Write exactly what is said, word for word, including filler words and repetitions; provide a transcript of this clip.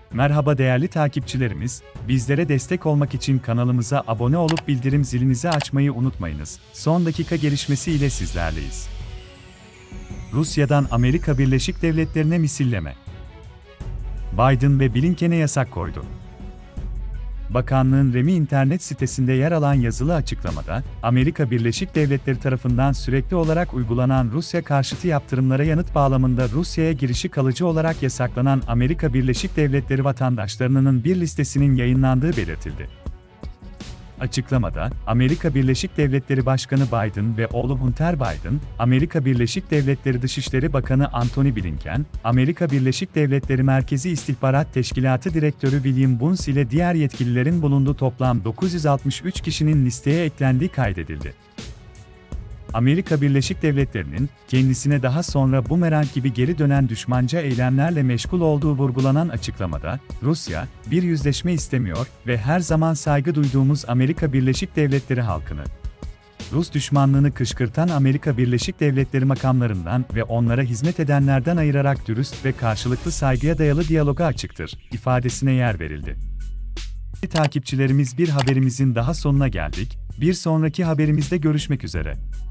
Merhaba değerli takipçilerimiz, bizlere destek olmak için kanalımıza abone olup bildirim zilinizi açmayı unutmayınız. Son dakika gelişmesi ile sizlerleyiz. Rusya'dan Amerika Birleşik Devletleri'ne misilleme. Biden ve Blinken'e yasak koydu. Bakanlığın resmi internet sitesinde yer alan yazılı açıklamada, Amerika Birleşik Devletleri tarafından sürekli olarak uygulanan Rusya karşıtı yaptırımlara yanıt bağlamında Rusya'ya girişi kalıcı olarak yasaklanan Amerika Birleşik Devletleri vatandaşlarının bir listesinin yayınlandığı belirtildi. Açıklamada, Amerika Birleşik Devletleri Başkanı Biden ve oğlu Hunter Biden, Amerika Birleşik Devletleri Dışişleri Bakanı Antony Blinken, Amerika Birleşik Devletleri Merkezi İstihbarat Teşkilatı Direktörü William Burns ile diğer yetkililerin bulunduğu toplam dokuz yüz altmış üç kişinin listeye eklendiği kaydedildi. Amerika Birleşik Devletleri'nin, kendisine daha sonra bumerang gibi geri dönen düşmanca eylemlerle meşgul olduğu vurgulanan açıklamada, Rusya, bir yüzleşme istemiyor ve her zaman saygı duyduğumuz Amerika Birleşik Devletleri halkını, Rus düşmanlığını kışkırtan Amerika Birleşik Devletleri makamlarından ve onlara hizmet edenlerden ayırarak dürüst ve karşılıklı saygıya dayalı diyaloga açıktır, ifadesine yer verildi. Takipçilerimiz bir haberimizin daha sonuna geldik, bir sonraki haberimizde görüşmek üzere.